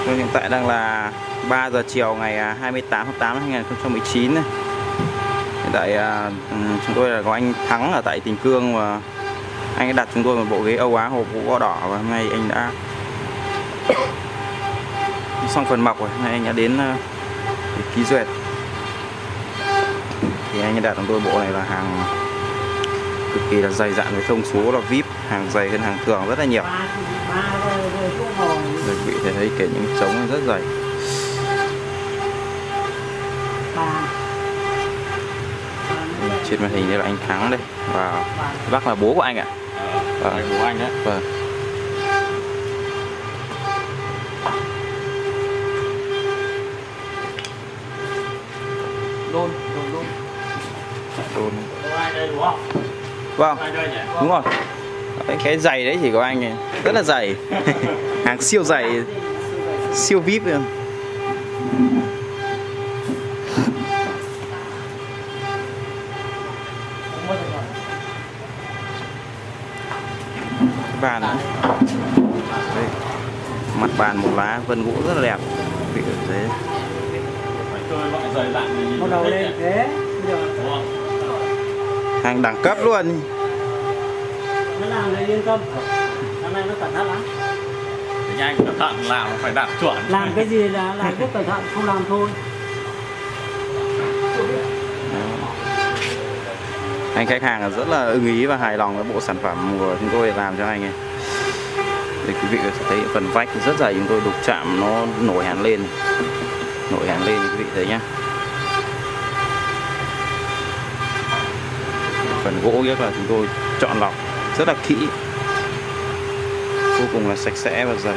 Hiện tại đang là 3 giờ chiều ngày 28 tháng 8 năm 2019 này. Hiện tại chúng tôi là có anh Thắng ở tại Tình Cương và anh ấy đặt chúng tôi một bộ ghế Âu Á hộp gỗ gõ đỏ, và hôm nay anh đã xong phần mọc rồi. Hôm nay anh đã đến để ký duyệt. Thì anh ấy đặt chúng tôi bộ này là hàng cực kỳ là dày dặn với thông số là VIP, hàng dày hơn hàng thường rất là nhiều. Rồi quý vị thấy kể những trống rất dày. Trên màn hình đây là anh Thắng đây, và bác là bố của anh ạ. Bố anh đấy. Vâng. Đôn. Ai đây đúng không? Vâng, Ai đây nhỉ? đúng rồi. Cái giày đấy chỉ có anh này, rất là dày. Hàng siêu dày, siêu VIP luôn. Bàn nữa. Đây. Mặt bàn một lá vân gỗ rất là đẹp. Vị thế. Phải chơi loại dày dặn này. Bắt đầu lên thế. Đúng không? Hàng đẳng cấp luôn. Nó làm này yên tâm. Năm nay nó cẩn thận lắm. Thì anh cẩn thận làm phải đạt chuẩn. Làm cái gì là làm rất cẩn thận, không làm thôi. Anh khách hàng rất là ưng ý và hài lòng với bộ sản phẩm của chúng tôi làm cho anh ấy. Thì quý vị có thể thấy phần vách rất dày, chúng tôi đục chạm nó nổi hẳn lên, nổi hẳn lên quý vị thấy nhá. Phần gỗ nhất là chúng tôi chọn lọc rất là kỹ, vô cùng là sạch sẽ và dày.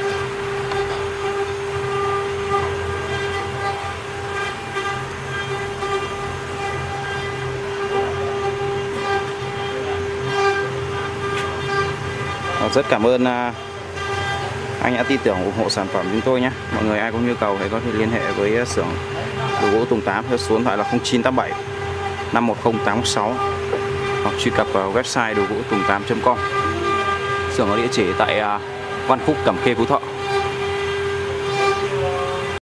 Rất cảm ơn anh đã tin tưởng ủng hộ sản phẩm chúng tôi nhé. Mọi người ai có nhu cầu thì có thể liên hệ với xưởng đồ gỗ Tùng 8 theo số điện thoại là 0987 510 816 hoặc truy cập vào website đồ gỗ tùng 8.com. Xưởng có địa chỉ tại Văn Phúc, Cẩm Khê, Phú Thọ.